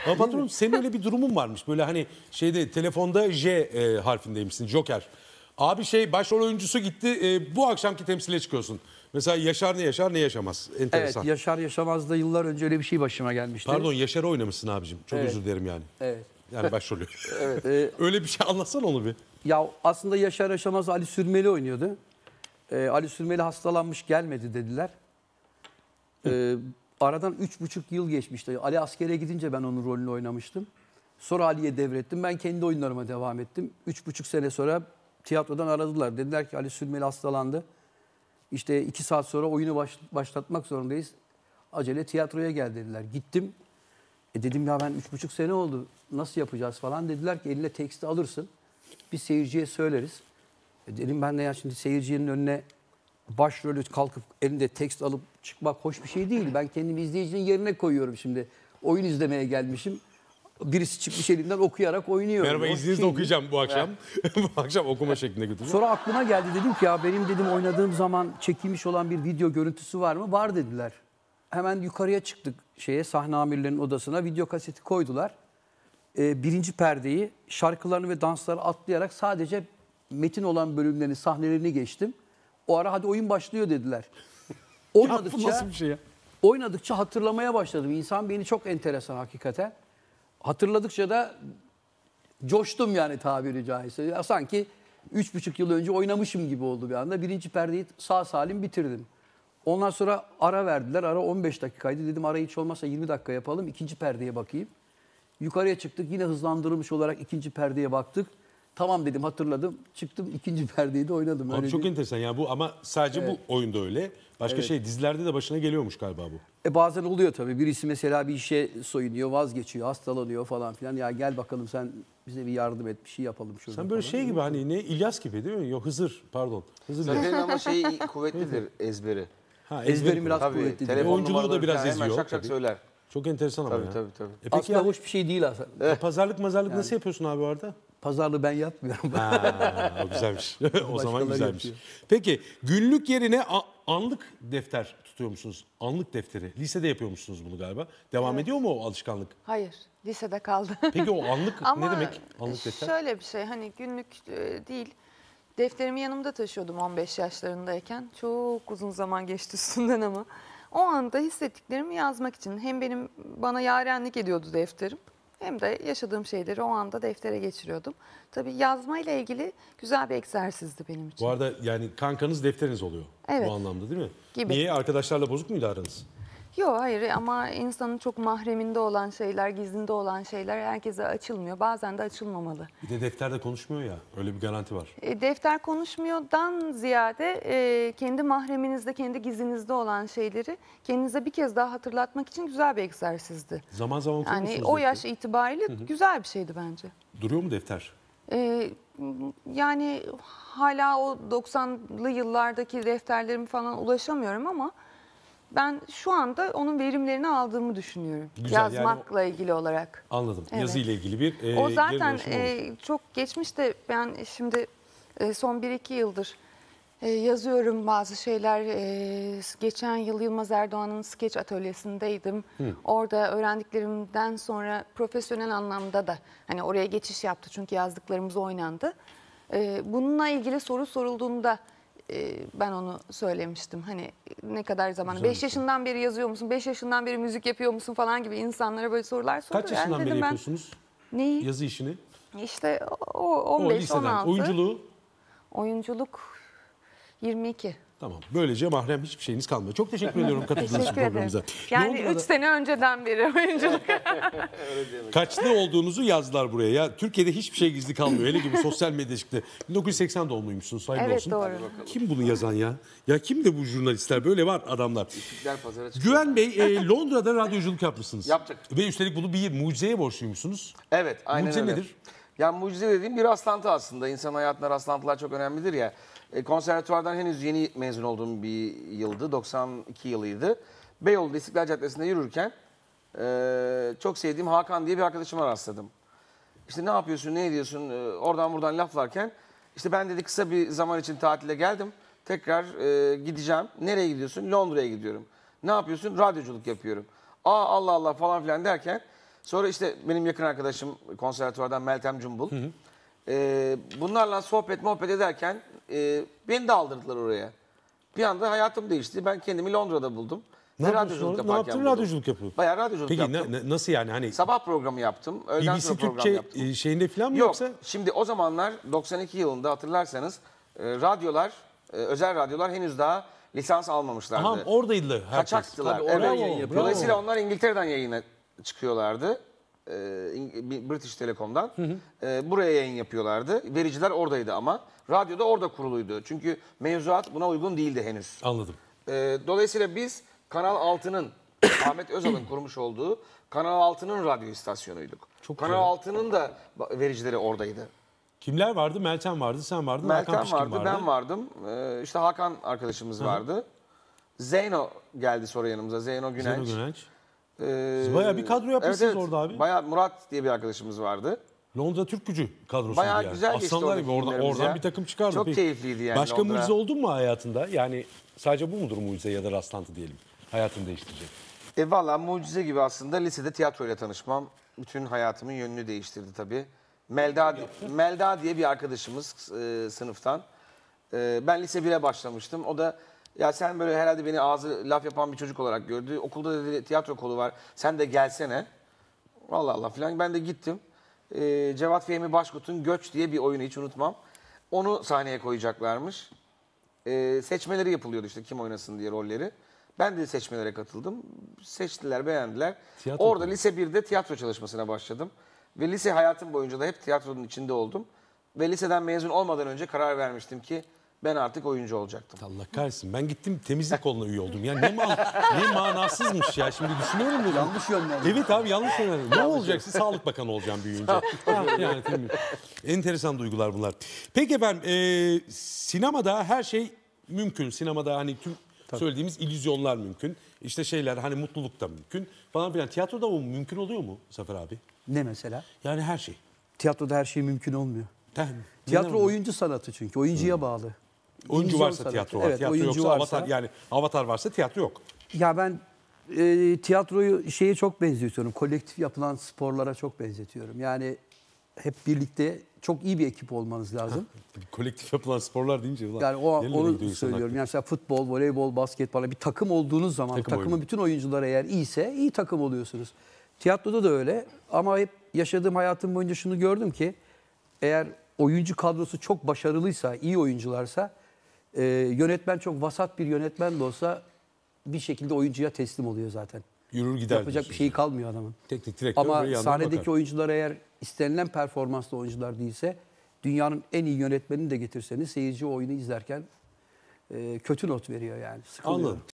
Ama patron senin öyle bir durumun varmış. Böyle hani şeyde telefonda J harfindeymişsin. Joker. Abi başrol oyuncusu gitti. Bu akşamki temsile çıkıyorsun. Mesela Yaşar ne yaşar ne yaşamaz. Enteresan. Evet, Yaşar Yaşamaz'da yıllar önce öyle bir şey başıma gelmişti. Pardon, Yaşar'ı oynamışsın abicim. Çok Evet. özür dilerim yani. Evet. Yani başrolü. Evet. Öyle bir şey anlatsana onu bir. Ya aslında Yaşar Yaşamaz Ali Sürmeli oynuyordu. Ali Sürmeli hastalanmış, gelmedi dediler. Aradan 3,5 yıl geçmişti. Ali askere gidince ben onun rolünü oynamıştım. Sonra Ali'ye devrettim. Ben kendi oyunlarıma devam ettim. 3,5 sene sonra tiyatrodan aradılar. Dediler ki Ali Sürmeli hastalandı. İşte 2 saat sonra oyunu başlatmak zorundayız. Acele tiyatroya gel dediler. Gittim. Dedim ya ben 3,5 sene oldu. Nasıl yapacağız falan. Dediler ki eline teksti alırsın. Biz seyirciye söyleriz. Dedim ben de ya şimdi seyircinin önüne başrolü kalkıp elinde tekst alıp çıkmak hoş bir şey değil. Ben kendimi izleyicinin yerine koyuyorum şimdi. Oyun izlemeye gelmişim. Birisi çıkmış elimden okuyarak oynuyor. Merhaba, Hoş bir izninizle şey değil. okuyacağım bu akşam. Bu akşam okuma şeklinde götüreceğim. Sonra aklıma geldi, dedim ki ya benim dedim oynadığım zaman çekilmiş olan bir video görüntüsü var mı? Var dediler. Hemen yukarıya çıktık sahne amirlerinin odasına, video kaseti koydular. Birinci perdeyi şarkılarını ve dansları atlayarak sadece metin olan bölümlerin sahnelerini geçtim. O ara hadi oyun başlıyor dediler. Ya bu nasıl bir şey ya? Oynadıkça hatırlamaya başladım. İnsan beyni çok enteresan hakikaten. Hatırladıkça da coştum yani tabiri caizse. Ya sanki 3,5 yıl önce oynamışım gibi oldu bir anda. Birinci perdeyi sağ salim bitirdim. Ondan sonra ara verdiler. Ara 15 dakikaydı. Dedim arayı hiç olmazsa 20 dakika yapalım. İkinci perdeye bakayım. Yukarıya çıktık. Yine hızlandırılmış olarak ikinci perdeye baktık. Tamam dedim, hatırladım. Çıktım, ikinci perdeyi de oynadım. Abi Öyle çok değil. enteresan ya bu, ama sadece bu oyunda öyle. Başka dizilerde de başına geliyormuş galiba bu. Bazen oluyor tabii. Birisi mesela bir işe soyunuyor, vazgeçiyor, hastalanıyor falan filan. Ya gel bakalım sen bize bir yardım et, bir şey yapalım şurada Sen böyle falan. şey gibi hani ne İlyas gibi değil mi? Yok Hızır, pardon. Hızır İlyas. Zafer'in ama şeyi kuvvetlidir, ezberi. Ha, Ezberim biraz Tabii, kuvvetli. telefon Oyunculuğu da numaraları biraz falan hemen eziyor, şak şak tabii. söyler. Çok enteresan ama Tabii, ya. tabii, tabii. Peki Aslında yani, hoş bir şey değil aslında. pazarlık nasıl yapıyorsun abi orada? Pazarlığı ben yapmıyorum. Ha, o güzelmiş. O zaman Başkaları güzelmiş. yapıyor. Peki günlük yerine anlık defter tutuyor musunuz? Anlık defteri. Lisede yapıyormuşsunuz bunu galiba. Devam ediyor mu o alışkanlık? Hayır, lisede kaldı. Peki o anlık Ama ne demek? Anlık defter. şöyle bir şey, hani günlük değil. Defterimi yanımda taşıyordum 15 yaşlarındayken. Çok uzun zaman geçti üstünden ama. O anda hissettiklerimi yazmak için hem bana yarenlik ediyordu defterim, hem de yaşadığım şeyleri o anda deftere geçiriyordum. Tabii yazmayla ilgili güzel bir egzersizdi benim için. Bu arada yani kankanız defteriniz oluyor. Evet. Bu anlamda değil mi? Gibi. Niye? Arkadaşlarla bozuk muydu aranız? Yok, hayır, ama insanın çok mahreminde olan şeyler, gizlinde olan şeyler herkese açılmıyor. Bazen de açılmamalı. Bir de defterde konuşmuyor ya. Öyle bir garanti var. Defter konuşmuyordan ziyade kendi mahreminizde, kendi gizlinizde olan şeyleri kendinize bir kez daha hatırlatmak için güzel bir egzersizdi. Zaman zaman okuyor Yani musunuz o defteri? yaş itibariyle güzel bir şeydi bence. Duruyor mu defter? Yani hala o 90'lı yıllardaki defterlerime falan ulaşamıyorum ama ben şu anda onun verimlerini aldığımı düşünüyorum. Güzel, yani Yazmakla ilgili olarak. Anladım. Evet. Yazı ile ilgili bir O geri zaten dönüşüm olmuş. çok geçmişte, ben şimdi son 1-2 yıldır yazıyorum bazı şeyler. Geçen yıl Yılmaz Erdoğan'ın skeç atölyesindeydim. Orada öğrendiklerimden sonra profesyonel anlamda da hani oraya geçiş yaptı çünkü yazdıklarımız oynandı. Bununla ilgili soru sorulduğunda ben onu söylemiştim. Hani ne kadar zaman? 5 yaşından beri yazıyor musun? 5 yaşından beri müzik yapıyor musun falan gibi insanlara böyle sorular soruyor. Kaç yaşından Yani beri dedim ben, yapıyorsunuz neyi? yazı işini? İşte o O liseden. 15-16. Oyunculuğu? Oyunculuk 22. Tamam. Böylece mahrem hiçbir şeyiniz kalmıyor. Çok teşekkür ediyorum katıldığınız için Teşekkür ederim. programımıza. Yani Londra'da 3 sene önceden beri oyunculuk. kaçlı olduğunuzu yazdılar buraya. Ya Türkiye'de hiçbir şey gizli kalmıyor. Hele gibi sosyal medya çıktı. 1980 doğumluymuşsunuz. Hayırlı Evet, olsun. doğru. Kim bunu yazan ya? Ya kim de bu jurnalistler? Böyle var adamlar. İstiklal Pazarı çıkıyor. Güven Bey, Londra'da radyoculuk yapmışsınız. Yaptık. Ve üstelik bunu bir mucizeye borçluymuşsunuz. Evet, aynen Mucize öyle. nedir? Yani mucize dediğim bir rastlantı aslında. İnsan hayatında rastlantılar çok önemlidir ya. Konservatuvardan henüz yeni mezun olduğum bir yıldı. 92 yılıydı. Beyoğlu'da İstiklal Caddesi'nde yürürken çok sevdiğim Hakan diye bir arkadaşıma rastladım. İşte ne yapıyorsun, ne ediyorsun, oradan buradan laflarken işte ben dedi kısa bir zaman için tatile geldim. Tekrar gideceğim. Nereye gidiyorsun? Londra'ya gidiyorum. Ne yapıyorsun? Radyoculuk yapıyorum. Aa Allah Allah falan filan derken Sonra işte benim yakın arkadaşım konservatuvardan Meltem Cumbul. Bunlarla muhabbet ederken beni de aldırdılar oraya. Bir anda hayatım değişti. Ben kendimi Londra'da buldum. Ne Ve yapıyorsun radyoculuk orada? Ne yaparken yaptın? buldum. Radyoculuk yapıyorsun. Bayağı radyoculuk Peki yaptım. nasıl yani? Hani Sabah programı yaptım. Öğleden BBC sonra program Türkçe yaptım. şeyinde falan mı Yok. yoksa? Şimdi o zamanlar 92 yılında hatırlarsanız radyolar, özel radyolar henüz daha lisans almamışlardı. Aha oradaydı herkes. Kaçaktılar. Tabii oradan Evet. yayın yapıyorlar. Dolayısıyla onlar İngiltere'den yayına çıkıyorlardı. British Telecom'dan. Buraya yayın yapıyorlardı. Vericiler oradaydı ama. Radyo da orada kuruluydu. Çünkü mevzuat buna uygun değildi henüz. Anladım. Dolayısıyla biz Kanal 6'nın, Ahmet Özal'ın kurmuş olduğu Kanal 6'nın radyo istasyonuyduk. Çok Kanal güzel. 6'nın da vericileri oradaydı. Kimler vardı? Meltem vardı, sen vardın, Hakan Meltem Pişkin vardı, ben vardım. İşte Hakan arkadaşımız vardı. Zeyno geldi sonra yanımıza. Zeyno Günenç. Zeno Gönenç. Siz bayağı bir kadro yapmışsınız orada abi. Bayağı Murat diye bir arkadaşımız vardı. Londra Türk Gücü kadrosu Bayağı yani. güzel geçti Aslanlar gibi oradaki oradan günlerimiz ya. bir takım çıkardı. Çok Peki, keyifliydi yani Başka Londra. mucize oldun mu hayatında? Yani sadece bu mudur mucize ya da rastlantı diyelim. Hayatını değiştirecek. Valla mucize gibi aslında lisede tiyatroyla tanışmam bütün hayatımın yönünü değiştirdi tabii. Melda diye bir arkadaşımız sınıftan. Ben lise 1'e başlamıştım. O da ya sen böyle herhalde beni ağzı laf yapan bir çocuk olarak gördü. Okulda dedi tiyatro kolu var. Sen de gelsene. Allah Allah falan. Ben de gittim. Cevat Fehmi Başkut'un Göç diye bir oyunu hiç unutmam. Onu sahneye koyacaklarmış. Seçmeleri yapılıyordu işte kim oynasın diye rolleri. Ben de seçmelere katıldım. Seçtiler, beğendiler. Tiyatro Orada okulu. lise 1'de tiyatro çalışmasına başladım. Ve lise hayatım boyunca da hep tiyatronun içinde oldum. Ve liseden mezun olmadan önce karar vermiştim ki ben artık oyuncu olacaktım. Allah kahretsin. Ben gittim temizlik koluna üye oldum. Ya ne manasızmış ya. Şimdi düşünüyorum da. Yanlış yönlendirme. Evet abi yanlış yönlendirme. Ne olacaksın? Sağlık Bakanı olacağım büyüyünce. Yani temiz. Enteresan duygular bunlar. Peki efendim sinemada her şey mümkün. Sinemada hani tüm söylediğimiz illüzyonlar mümkün. İşte şeyler hani mutluluk da mümkün falan filan. Tiyatroda o mümkün oluyor mu Zafer abi? Ne mesela? Yani her şey. Tiyatroda her şey mümkün olmuyor. Neden Tiyatro olmuyor? oyuncu sanatı çünkü. Oyuncuya bağlı. Oyuncu İllüzyon varsa sanatı. tiyatro var. Evet, Tiyatro oyuncu yoksa varsa. avatar yani avatar varsa tiyatro yok. Ya ben tiyatroyu şeye çok benzetiyorum. Kolektif yapılan sporlara çok benzetiyorum. Yani hep birlikte çok iyi bir ekip olmanız lazım. Kolektif yapılan sporlar deyince ulan. Yani nerelere gidiyor onu insan söylüyorum. aklı? Yani mesela futbol, voleybol, basketbol bir takım olduğunuz zaman Takım takımın oyunu. bütün oyuncuları eğer iyiyse iyi takım oluyorsunuz. Tiyatroda da öyle ama hep yaşadığım hayatım boyunca şunu gördüm ki eğer oyuncu kadrosu çok başarılıysa, iyi oyuncularsa yönetmen çok vasat bir yönetmen de olsa bir şekilde oyuncuya teslim oluyor zaten. Yürür gider. Yapacak bir diyorsun. şey kalmıyor adamın. Teknik direktör Ama böyle yandan sahnedeki bakar. oyuncular eğer istenilen performanslı oyuncular değilse dünyanın en iyi yönetmenini de getirseniz seyirci o oyunu izlerken kötü not veriyor yani. Sıkılıyor. Anladım.